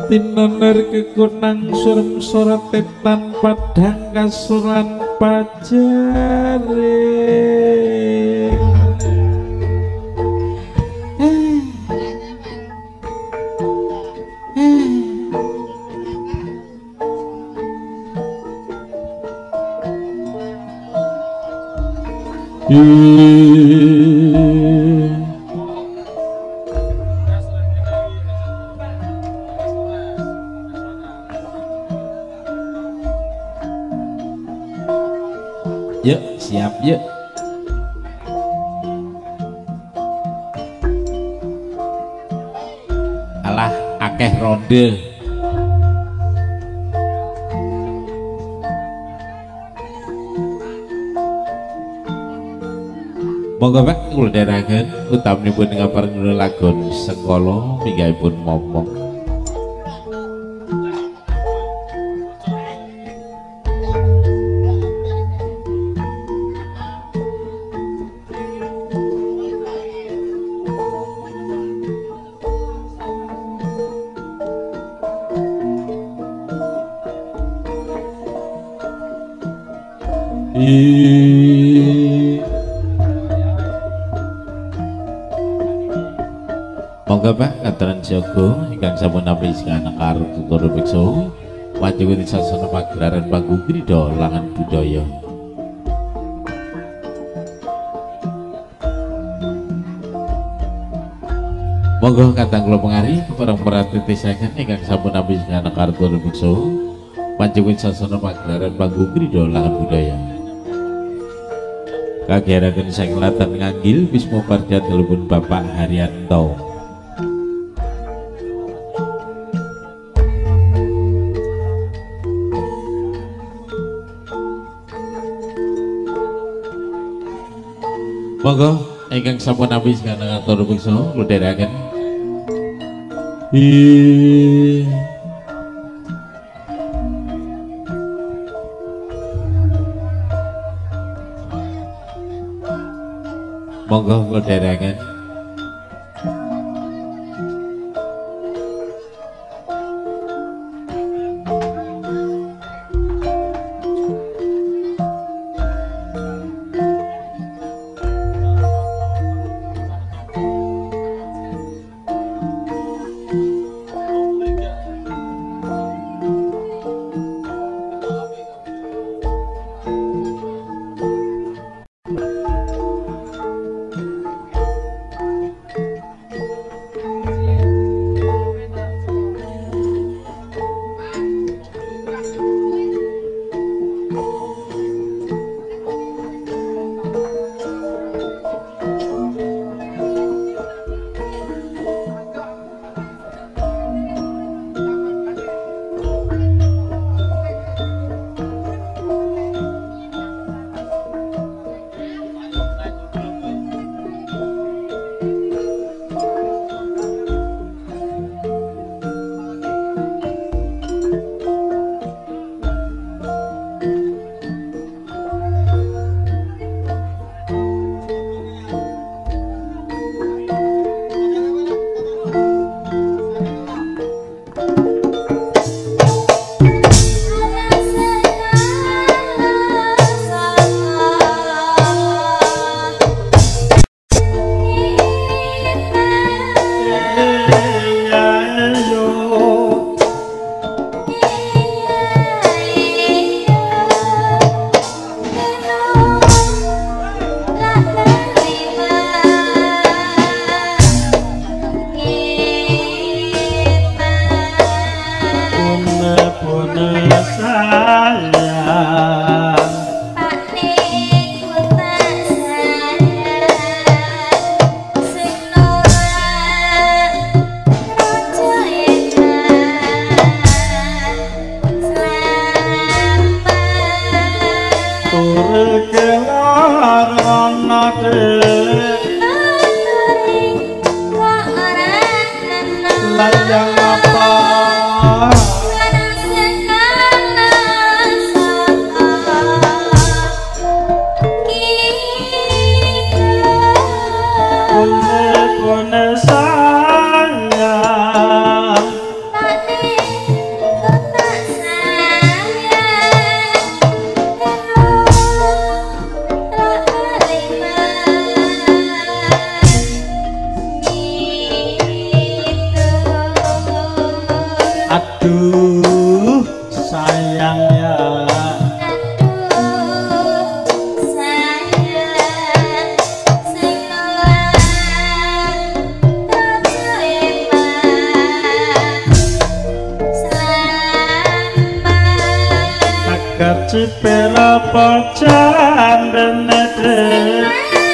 tinoner kekunang surem soratetan padang kasuran pajare yuk siap yuk alah akeh ronde monggo Pak kula dherekaken utaminipun ngaparing lagon Sengkala minggahipun momong monggo Pak kadaran jaga ingkang sampun nampi anak karo tutur biksu wajuning sasana pagelaran panggung krida langan budaya monggo kadang kula pengari parang pratitisaken ingkang sampun nampi anak karo tutur biksu wajuning sasana pagelaran panggung krida langan budaya kagiyaraken saking latan nganggil Bisma Parja telepon Bapak Haryanto monggo ingkang sampun nampi saking atur biksu kula dherekaken monggo kula dherekaken Pune sayang sipira pocan benedek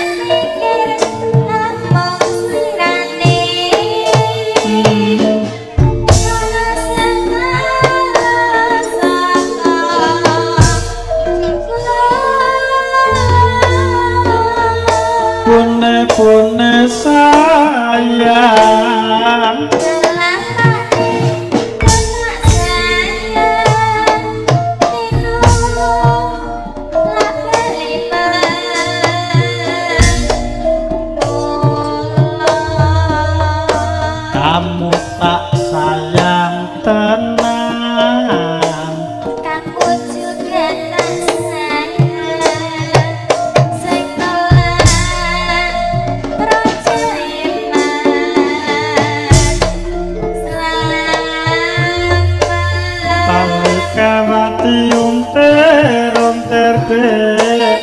pune sayang kamu tak sayang tenang kamu juga tak sayang sing nolak raja iman selamat palikawati unter-unter dek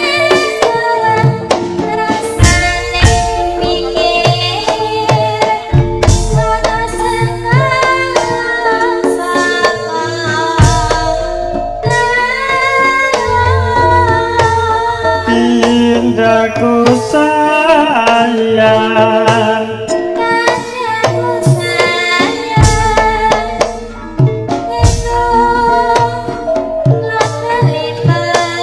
Aku sayang padamu sayang itu lelima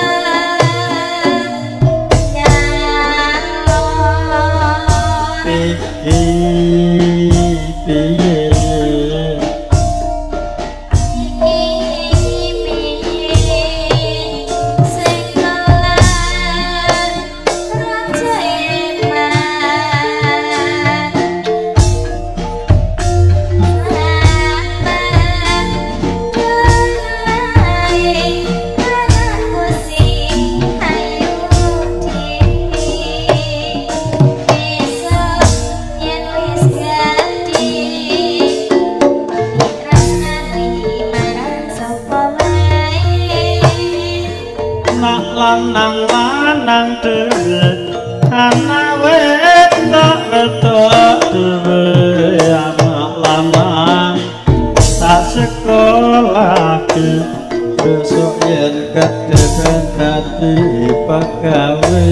nyalon lanang dhewe ana wedok dhewe anak lanang tak sekolah besok yen kedhe dadi pegawai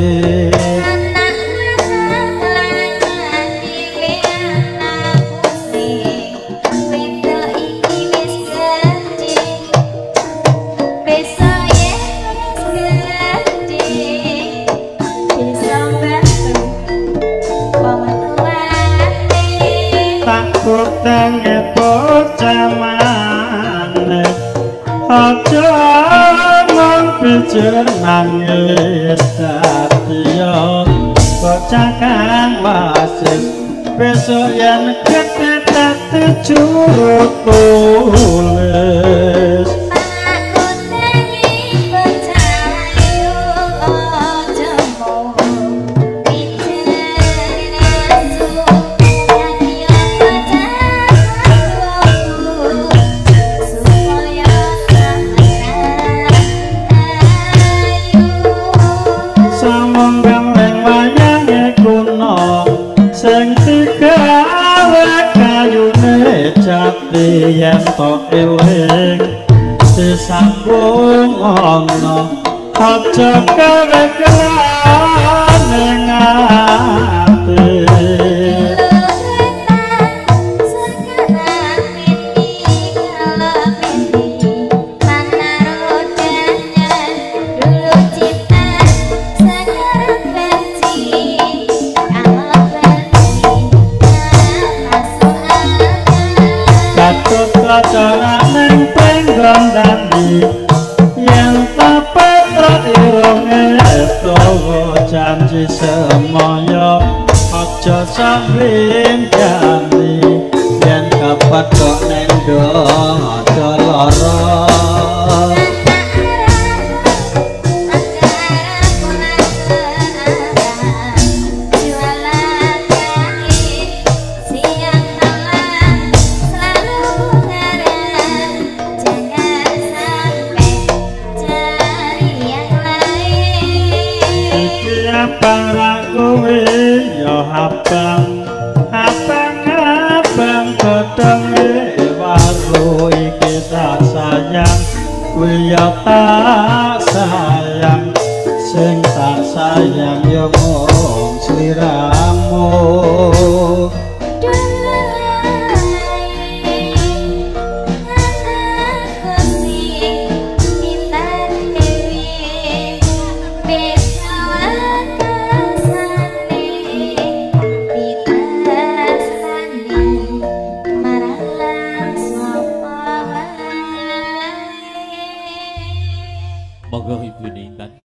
Tangi bocah maneh aja mung pijer nangis dadiya bocah kang masih besok yen gedhe dadi juru tulis yen tok eling disambung ana aja gawe kelane ngati cara neng penggon dandi yang tapet irunge etowo janji semoyo aja sambil jani yang kapat kok neng dojo loro para kowe yo abang godhong waru iki tak sayang kuwi ya Monggo Ibu Intan.